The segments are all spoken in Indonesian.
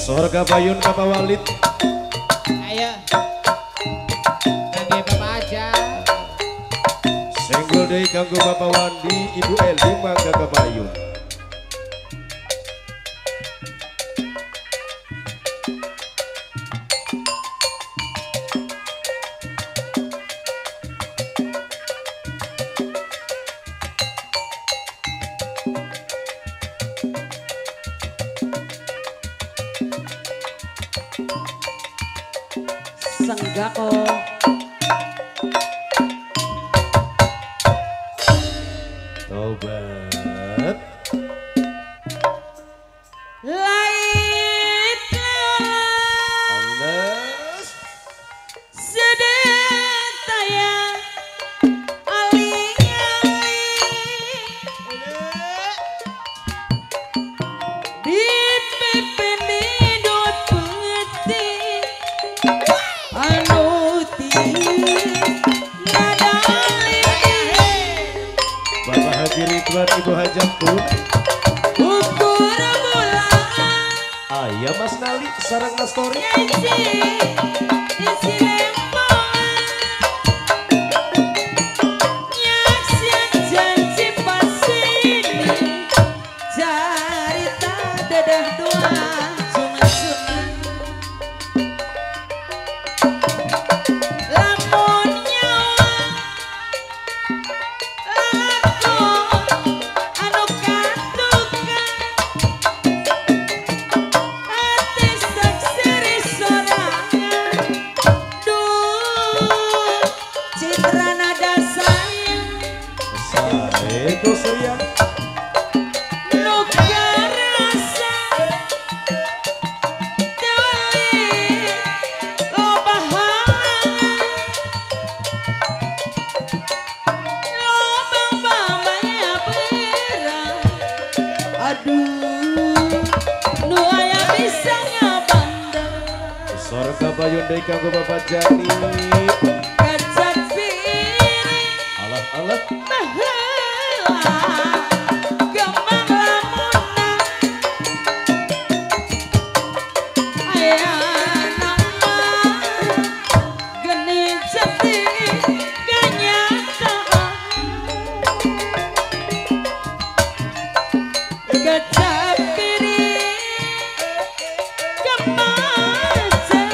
Sorga Bayun Bapak Walid. Ayo. Kangge Bapak aja. Senggol deui kanggo Bapak Wandi, Ibu Eli mangga ke Bayun. Senggako Tobat Lait Anas sedetaya aling-aling dipimpin didot putih anu ngadali Bapak Haji Ridwan Ibu Hajatun. ukur bulan Ayah Mas Nali sarang Mas Tori. isi lempongan nyaksian janji pasini carita dadah dua sungai-sungai lamun nyawa lakon anu katukan hati saksiri sorangan duh citra nada sayang Saedo Surya. nu karasa deui loba halangan loba bambaya beurang aduh nu aya bisa ngabandel Sorga Bayun deui kanggo Bapak Jani. kacat piring Alah alah. baheula gemang lamunna aya nama geni jati kenyataan kacat piring gemang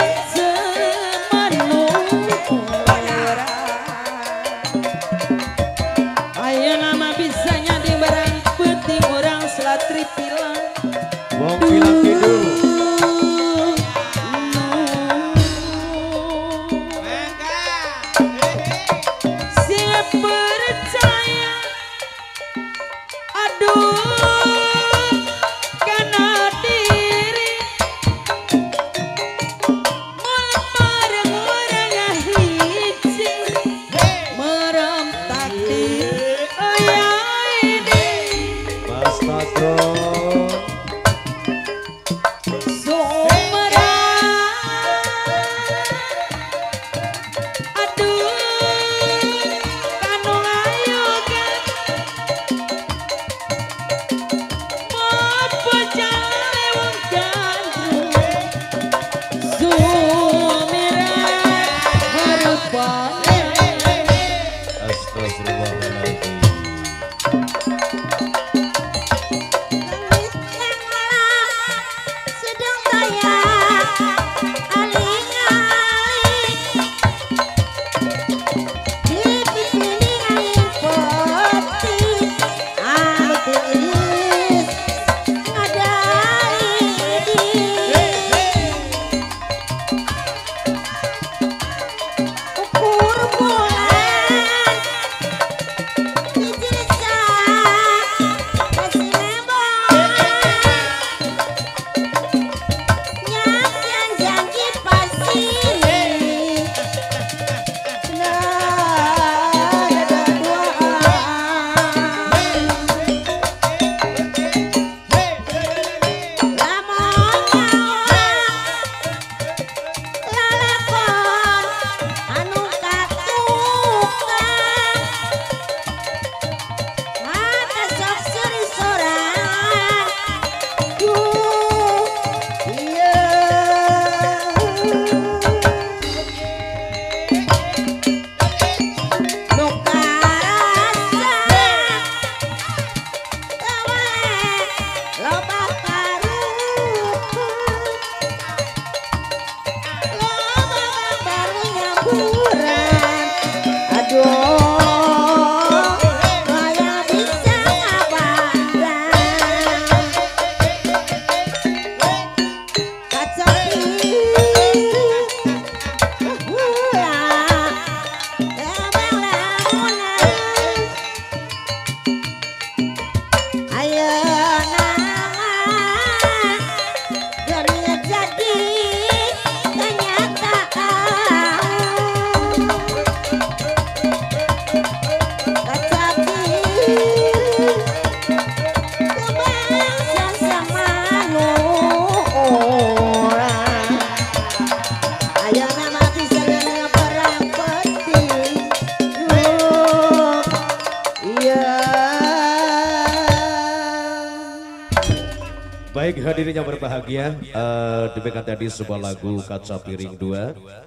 ayo nama bisanya di barang penting orang selatri pilang Wong bilang tidur. Mangga. siap percaya aduh karena diri mulut bareng orang hiji merem takdir oh ya ini Mas Patron. Baik hadirin yang berbahagia, demikian tadi sebuah lagu Kaca Piring 2